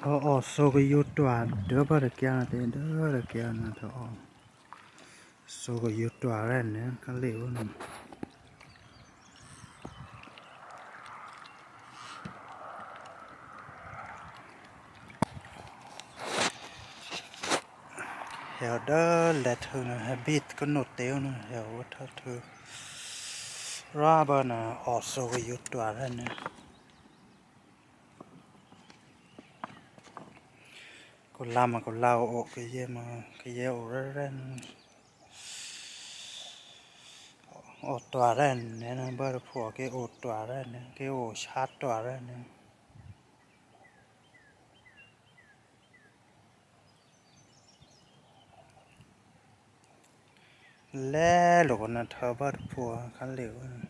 thọ số cái yếu tòa đỡ bớt được kia thì đỡ được kia là thọ số cái yếu tòa này nè cái liệu này heo đỡ lẹt hơn là bít có nốt téo nữa heo thọ thưa ra bên là ở số cái yếu tòa này nè còn làm mà còn lao ổ cái gì mà cái gì ổ ra ổ tòa ra nè nó bớt phổ cái ổ tòa ra nè cái ổ sát tòa ra nè lẽ lúc nó thở bớt phổ khá liệu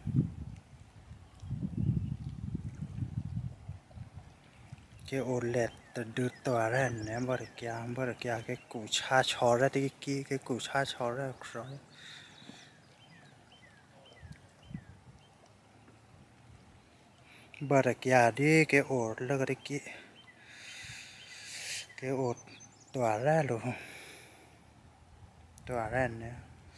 cái ổ lẹt từ tòa ra nè bớt kia cái củ cha chó ra thì cái củ cha chó ra rồi bớt kia đi cái ổ lơ cái ổ tòa ra luôn tòa ra nè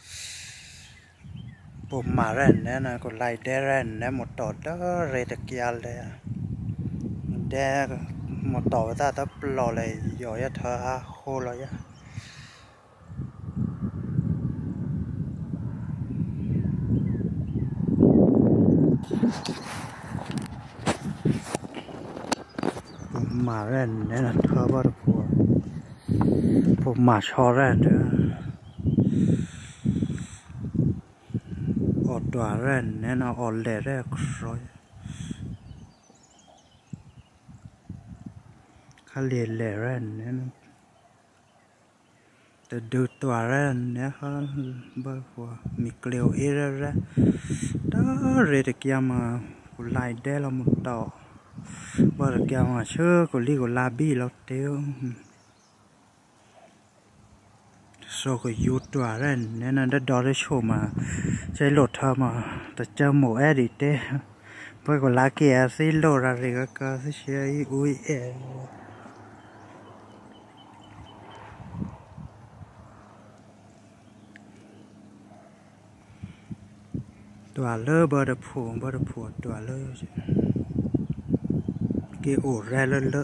bộ mà ra nè nó còn lại đe ra nè một tổ đó rồi được kiaเลยđe một tổ ta tập lò lại rồi thở khô rồi á mà ra nè là thở bao nhiêu bộ mà cho ra nữa ở tòa ra nè nó ở lề ra rồi khá lề ra nè từ từ tòa ra nè khá bao nhiêu mì kêu ra đó rồi được kia mà lại đây là một tổ bao được kia mà chưa có li có la bi lót tiêu số cái yếu tòa ra nên là đã đo được số mà chơi lột thơ mà ta chơi mổ edit đấy bây giờ lá kia sẽ lột ra rồi cái sẽ chơi ui tòa lơ bờ đập phù tòa lơ cái ổ ra lơ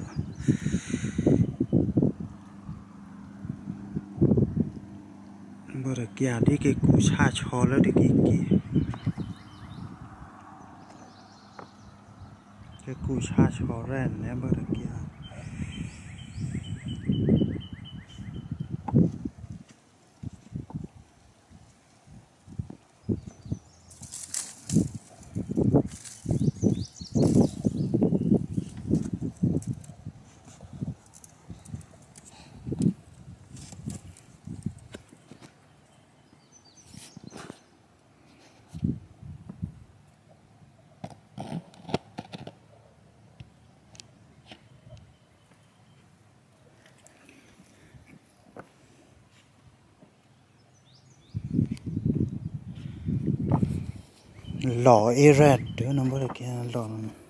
bờ đập kia đi cái củ cha chó lơ đi cái củ cha chó ra nè bờ đập kia lò red đứa nó bớt kia lò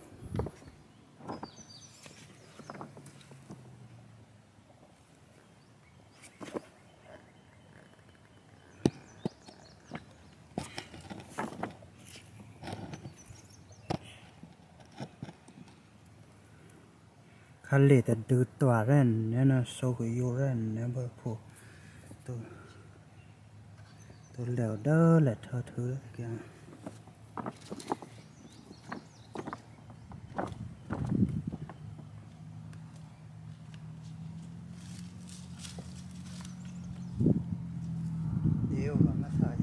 khá lệ từ từ tòa ra nên nó sâu cái yêu ra nên bớt phụ tôi lèo đỡ là thơ thứ kia yêu và nó phải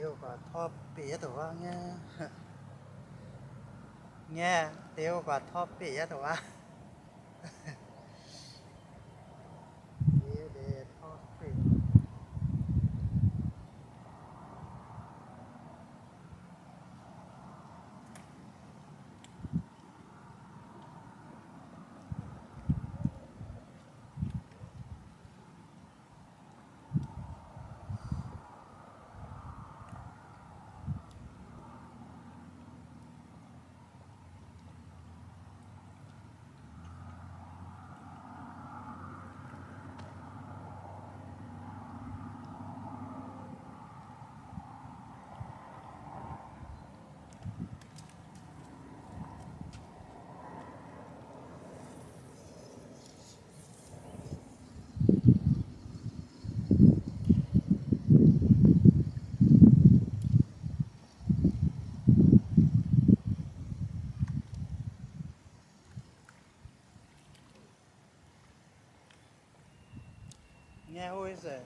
tiêu quả thọ bể tổ vào nghe nghe tiêu quả thọ bể tổ vào để thọ bể nghe ôi giời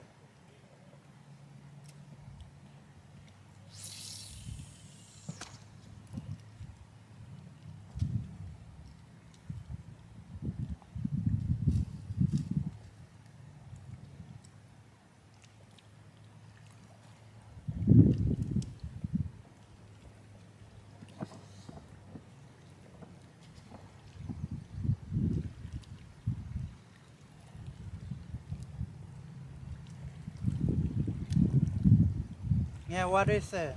nghe what is it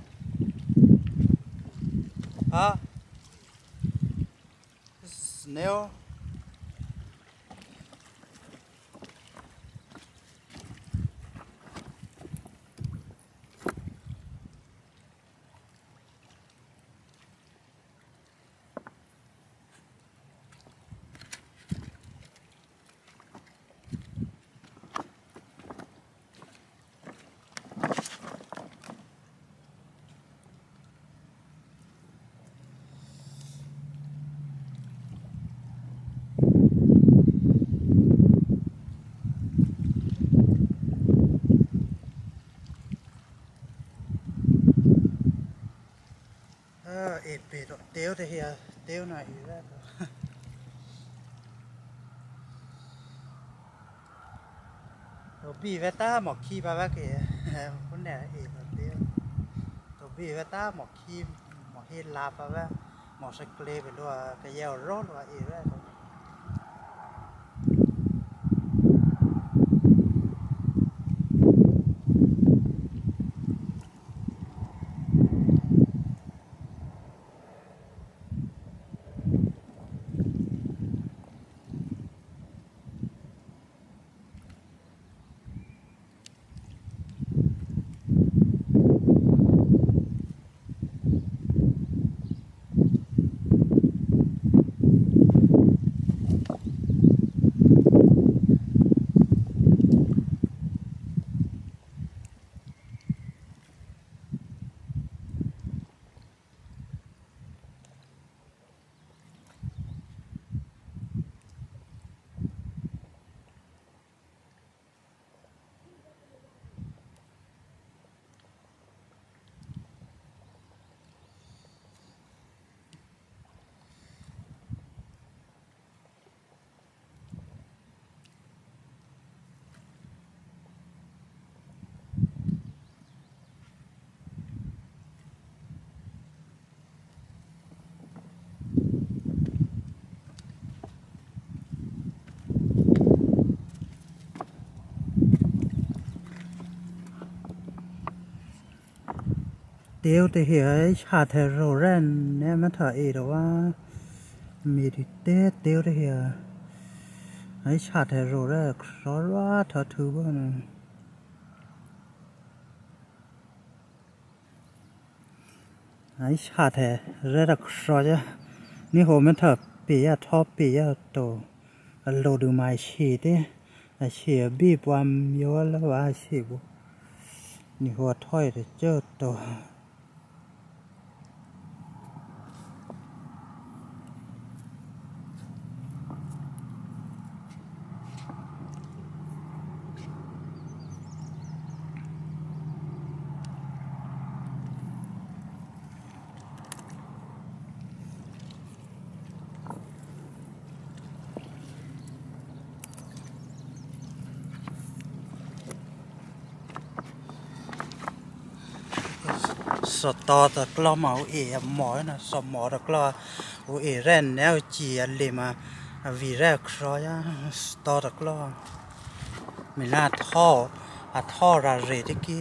hả snail ép bể đó tiêu thì tiêu này ra rồi bị vết ta mọc khi ba bác kìa vấn đề ép tiêu rồi bị vết ta mọc khi mọc hết là ba bác mọc sạch lê về đó cái dao rót và ép ra tiêu thì hiểu chả thể rồi ren nên mà thở đóว่ามีที่เต้เตียวที่ไอ้ชาติโรแรกรอว่าเธอถือว่าไอ้ชาติแรกรอจ้ะนี่หัวมันเถอะปีอะทอปีอะโตโลดูไม่ฉีดเนี่ยฉีดบีบวันย้อนแล้วว่าฉีดบุนี่หัวถ้อยเจ้าโตสตอตะกล้อมาเอหมอนะสมอตะกล้อเอแรนแนวจีอันเลยมาวีแรกครอยสตอตะกล้อไม่น่าท่อท่อระเรตกี้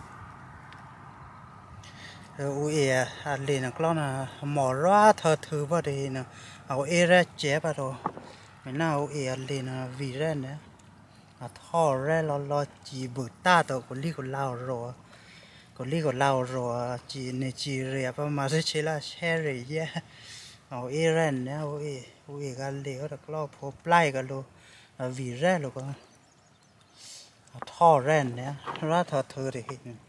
เอันเลยนะกล้อนะหมอราเธอถือว่าดีนะเอาเอแรกเจ็บอะโดไม่น่าอันเลยนะวีแรนเนี่ยท่อแรกเราจีบุตตาตัวคนรีคนเล่ารอคนรีคนเล่ารอจีในจีเรียประมาณสิเชล่าแช่เรียเอาเอแรนเนี่ยกันเลยก็ตะกล้อพบไล่กันโลวีแรกโลก็ท่อแรนเนี่ยราเธอถือได้เห็น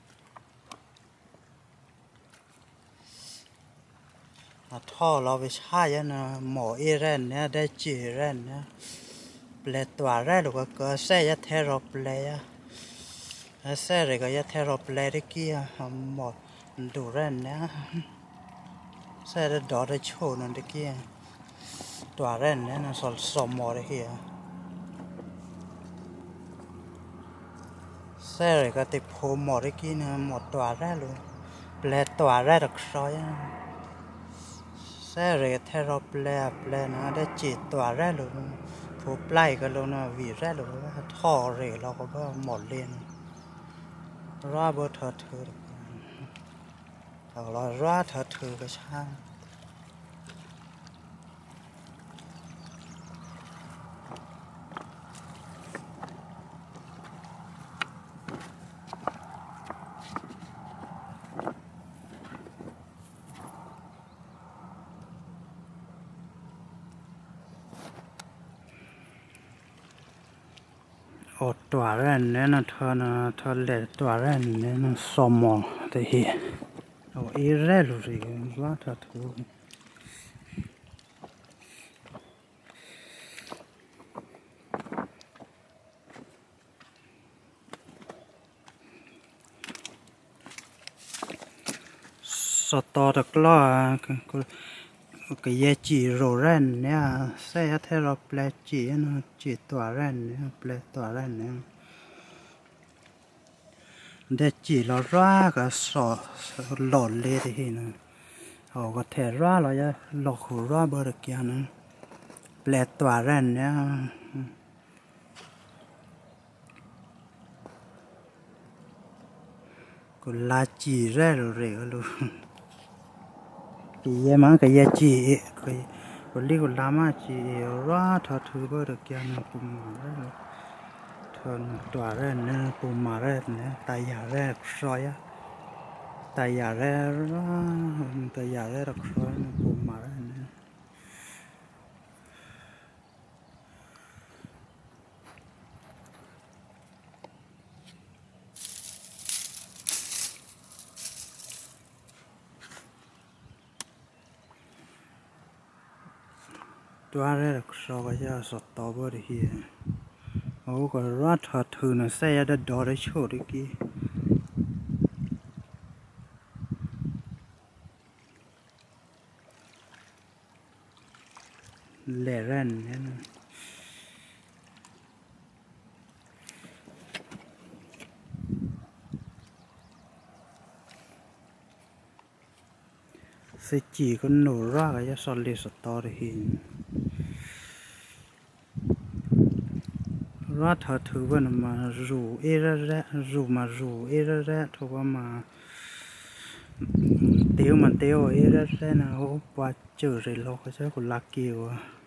ท่อเราไปใช้นะหมอเอแรนเนี่ยได้จีแรนเนี่ยเปลตัวแรกหรือว่าก็ใส่ยาเทโรเปลยใส่เลยก็ยาเทโรเปลได้กี่หมอดูแรนเนี่ยใส่ได้ดอได้โชว์นั่นได้กี่ตัวแรนเนี่ยนะสมหมอได้กี่ใส่เลยก็ติดโพหมอได้กี่นะหมดตัวแรกเลยเปลตัวแรกคอยใส่เลยเทโรเปลนะได้จีตัวแรกเลยพบไล่กันแล้วนะวีแรกเลยท่อเลยเราก็หมดเลยราบเธอเอาเราราเธอก็ช่างโอตัวแรกเนี่ยนะเธอเล็ดตัวแรกเนี่ยนะสมองแต่เหี้ยเอาอีแรกเลยว่าเธอสตอตะกล้อก็แยจีโรแรนเนี่ยใส่เทเราแปลจีนะจีตัวแรนเนี่ยแปลตัวแรนเนี่ยได้จีเราร่าก็สอหล่นเลยทีนะเอาก็เทร่าเราจะหลอกหัวร่าเบอร์เกียนะแปลตัวแรนเนี่ยก็ลาจีแร่เร็วลูกี่ยมันก็ยจีก็เรียกลามาจีร่าถ้าถือเบอร์เกียนะปุ่มมาแล้วเธอตัวแรกเนี่ยปุ่มมาแรกเนี่ยตายาแรกซอยตายาแรกตายาแรกซอยปุ่มมาแรกเนี่ยตัวแรกซอยจะสตอเบอร์เฮียโอ้ก็รัดถือนะใส่ยาดดอได้โชว์ดิกี้เล่ร่นเนี่ยนะสิจีก็หนูรักจะสอนเลสตอร์หินรัดถือว่ามารูเอระแร่รูมารูเอระแร่ถือว่ามาเตียวมันเตียวเอระแร่นะโอ้ว่าเจอเลยเราก็จะกุลักเกี่ยว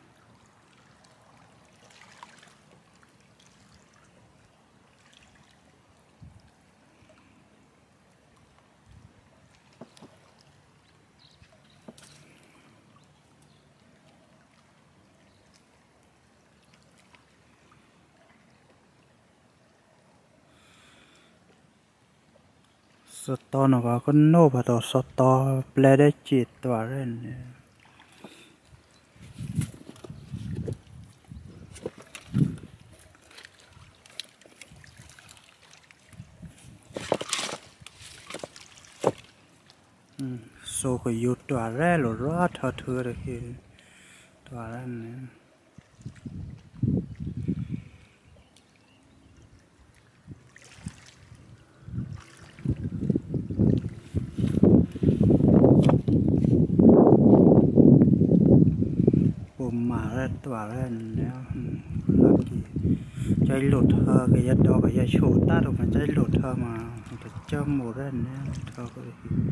สตอนะก็โน่พัดสตอแปลได้จิตตัวเร่นเนี่ยโซก็ยุดตัวแร่หรือรอดเธอเลยคือตัวเร่นเนี่ย mà ra tỏa ra nếu làm gì cháy lụt hơ cái giật đó cái giật sổ ta đâu phải cháy lụt hơ mà phải cho mù ra nếu thơ cái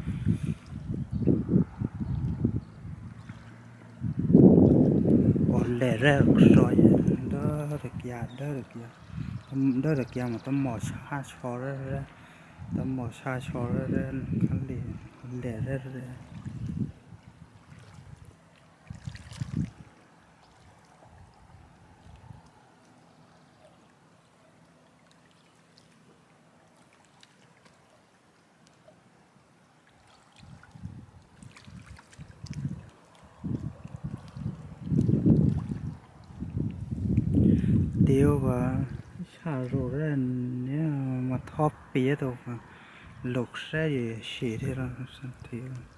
còn lẻ ra rồi đó được già đó được già mà tấm mỏ xa xò ra tấm mỏ xa xò ra khăn lẻ ra tiêu và xả rồi ra nếu mà thóp bía đâu mà lục xe gì xỉ thế đó thì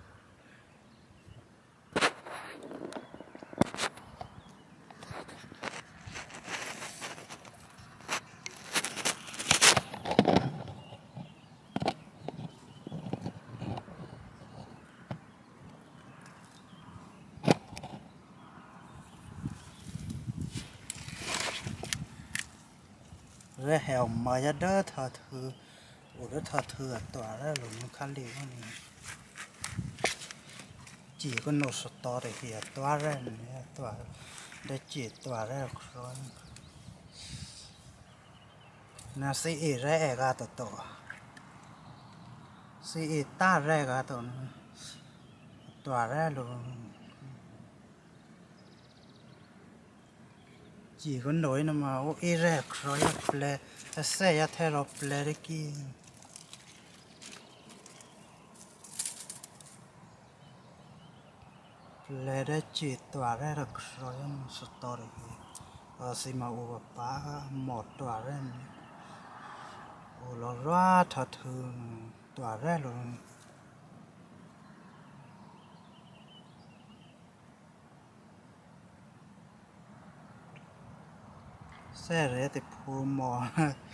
rồi hẻo mà ra đỡ thở thư ủa đỡ thở thư tỏa ra rồi nó khá liều chỉ có nổ sọt to để thì tỏa ra tỏa để chỉ tỏa ra rồi nó sẽ ỉ ra gà tổ sẽ ỉ ta ra gà tổ tỏa ra rồi chỉ có nổi nó mà ô ỉ ra rồi ple sẽ ya theo rồi ple đấy kia ple đấy chỉ tỏa ra được rồi nó sọt to đấy xí mà ô bà một tỏa ra ô lo ra thật thường tỏa ra rồi xe rẻ thì phù mò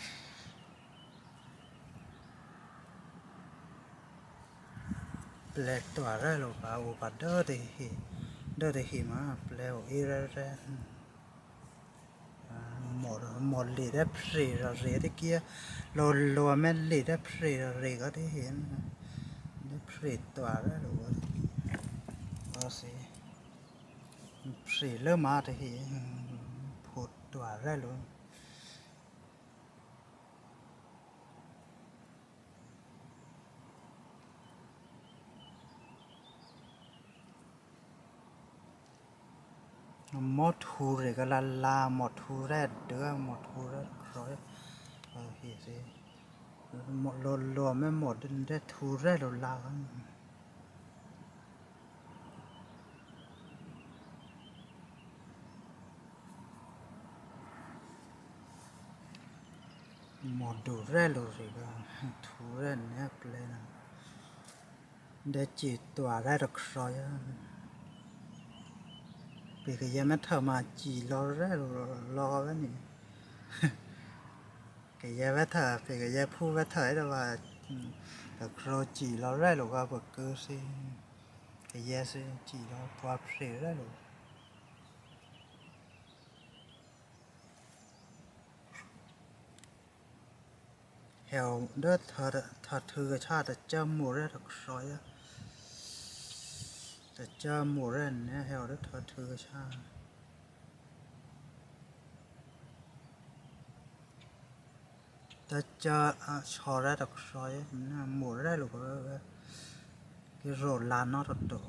ple tỏa ra rồi bà đỡ thì mà ple ô ỉ ra một lì đẹp rì rồi rì thế kia lò men lì đẹp rì rồi rì có thể hiện đẹp rì tỏa ra rồi có gì rì lơ mà thì hiện phụt tỏa ra luôn một thu rồi cái là một thu ra đứa một thu ra rồi thì gì một lò mới một đến thu ra rồi là một đủ ra rồi thu ra nếp lên để chỉ tỏa ra được rồi vì cái gì mất thở mà chỉ lo cái này cái gì mất thở vì cái gì phu mất thở đó là được rồi chỉ lo ra rồi qua bậc cơ si cái gì sẽ chỉ lo qua sỉ ra rồi heo đất thật thư cái cha thật chăm mùa ra được rồi thật chăm mùa ra nè heo đất thật thư cái cha ta cho cho ra được rồi mùa ra rồi cái rổ là nó thật độ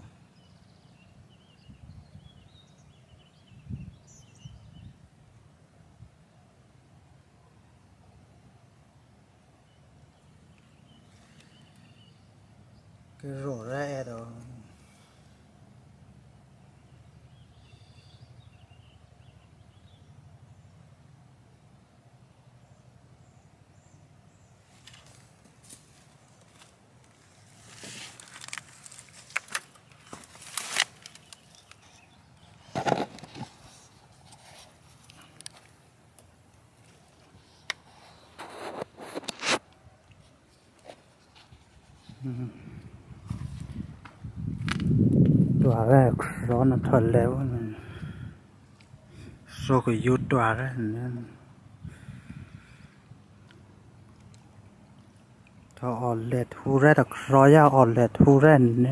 cái rổ ra rồi tỏa ra gió nó thuận léo số cái yếu tòa đấy nên thọ ổn lệ thu ra được rồi à ổn lệ thu ra nè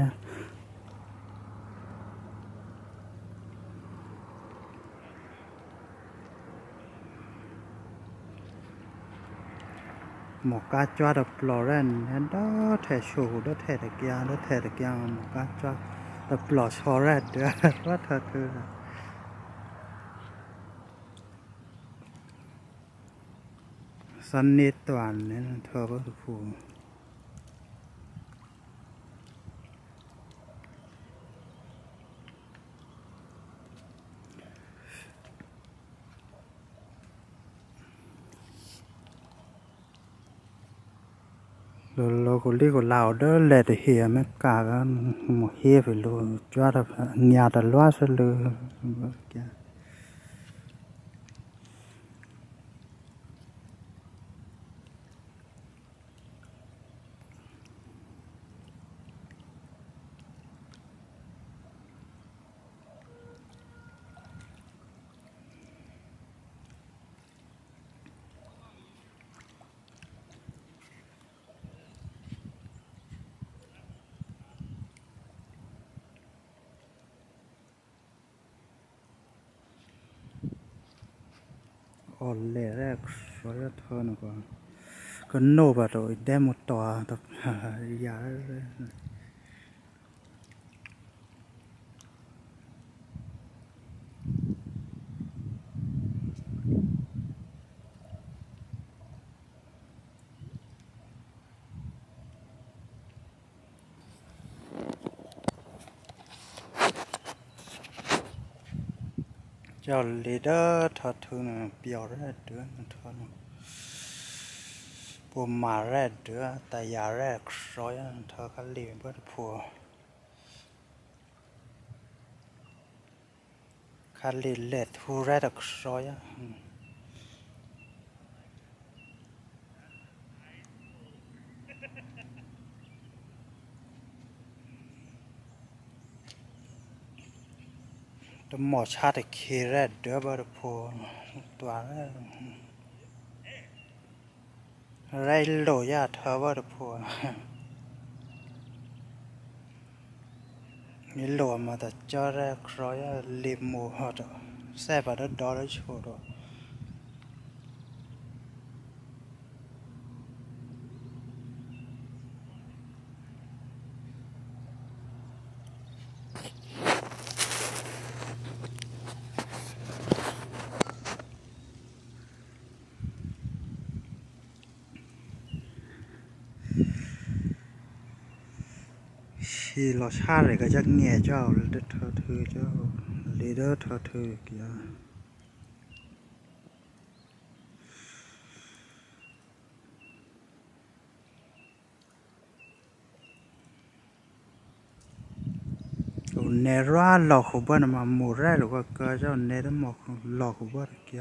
một cá cho được lò ra nên đó thể chủ đó thể được kia một cá cho được lò cho ra được rất thật sự sân nít toàn nên thơ bất phù rồi có đi có lào đó lệ để hiểu mấy cả một hiểu phải luôn cho được nhà được loa sẽ luôn ổn lệ ra rồi thôi nó còn nô vào rồi đem một tòa tập giá cho leader thật thường là biểu ra đứa thôi bộ mà ra đứa tại nhà ra rồi thơ cái liền bớt phù cái liền lệ thu ra được rồi tôi mò chát để khi ra đứa bớt phù toàn ra lỗ ya thơ bớt phù cái lỗ mà ta cho ra rồi liềm mù họ đó xe vào đó đó chỗ đó thì lo xa rồi cái chắc nghe cho để thơ thư cho leader thơ thư kìa nè ra lò khổ bơ mà mù ra rồi cái cho nè đó một lò khổ bơ kìa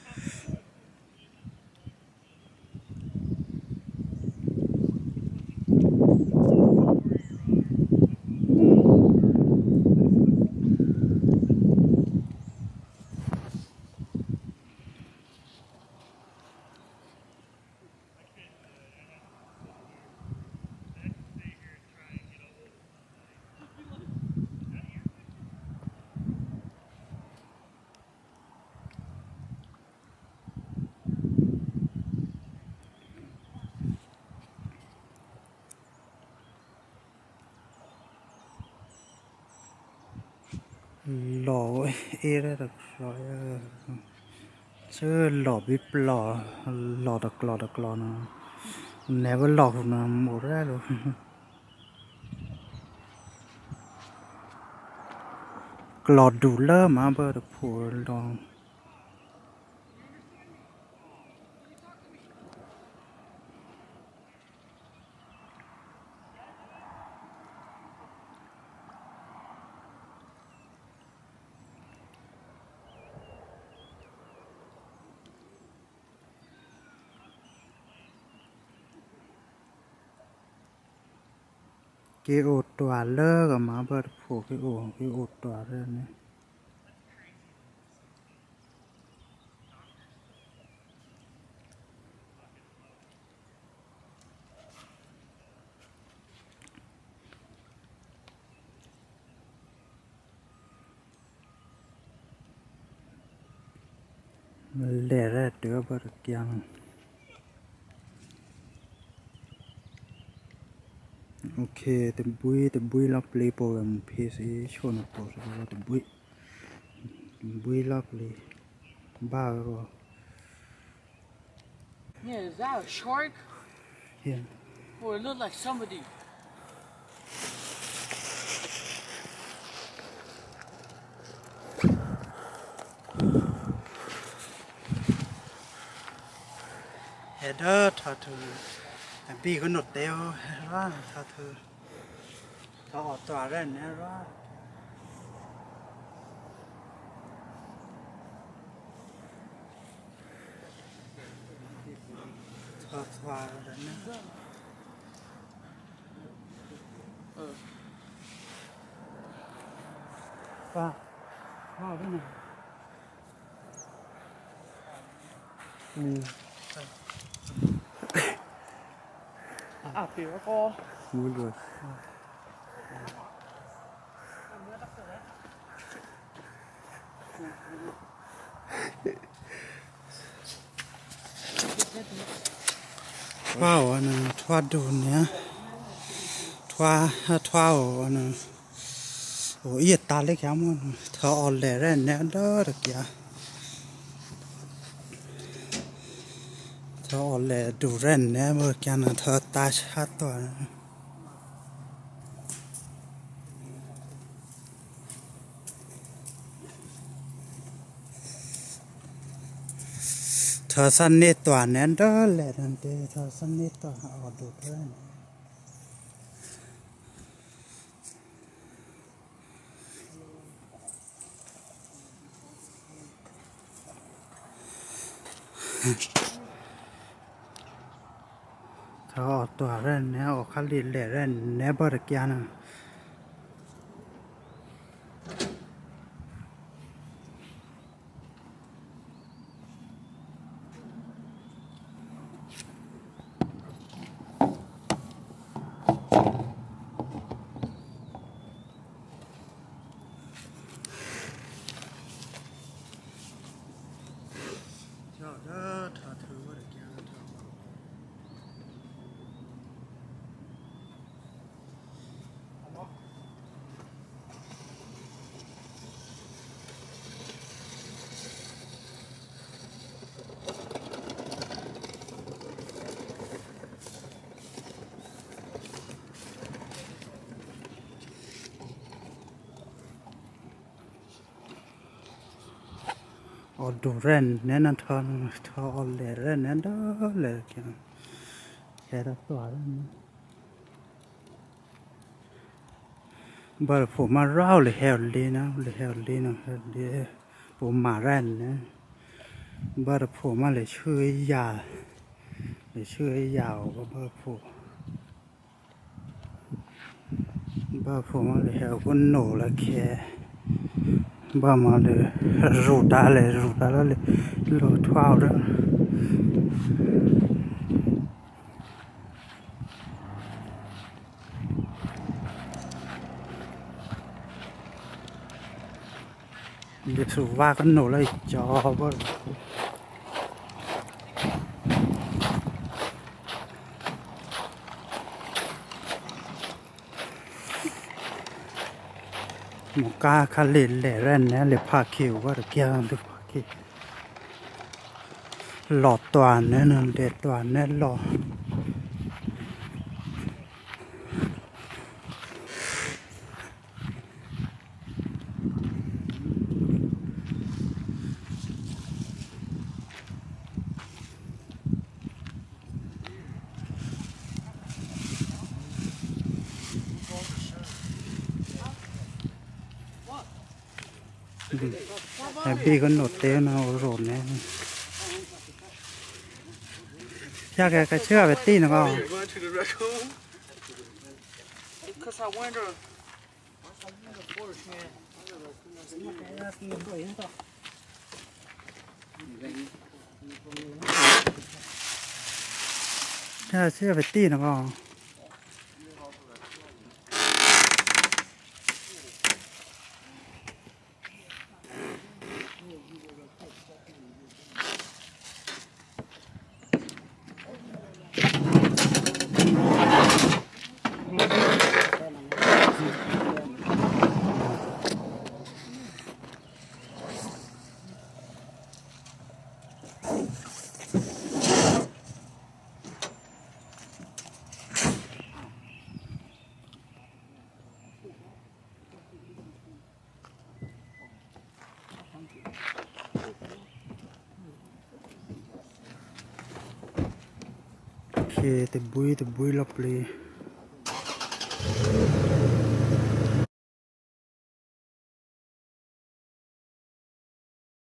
lò e ra được rồi chứ lò bếp lò đặc lò nó nè với lò nó mù ra rồi lò đủ lơ mà bơ được phủ lò cái ô tòa lơ cả mà bơ được phủ cái ô tòa ra này lẻ ra đứa bờ kiang ok the bui la play po em pc show na po the bui la play ba ro Yeah, is that a shark? yeah Or it looked like somebody. header tha thu bi ko not teo ra tha thu tho twa ra ne ra tho twa ra ne ba ba cái này À, thì nó có. vui rồi wow anh thoa đồ nhá thoa anh ôi ít ta lấy cái món thọ lẻ ra nè đó được kìa thọ lẻ đủ ra nè mà cái nào thọ ta sát toàn thọ săn nét toàn nè đó lẻ đàn tê thọ săn nét toàn ở đủ ra thọ tỏa ra nè ở khá lì lẻ ra nè bờ được kia nè đó thọ thứ bờ được kia ở đủ ren nên là thọ lẻ ren nên đó lẻ kia cái đó tỏa ra bờ phủ mà rau lẻ heo lì nó phủ mà ren nè bờ phủ mà lẻ chơi giàu bờ phủ mà lẻ heo con nổ là kia bờ mà lẻ rụt ta lẻ lột thao đó để số va con nổ lại cho bớt một ca khá lẻ ren nè lẻ phá kiều quá được kia được phá kiều lọt toàn nè để toàn nè lọt bị con nổ té nào rộn nè cha cái chưa về tin nào không cha chưa về tin nào không thì bui lọc lì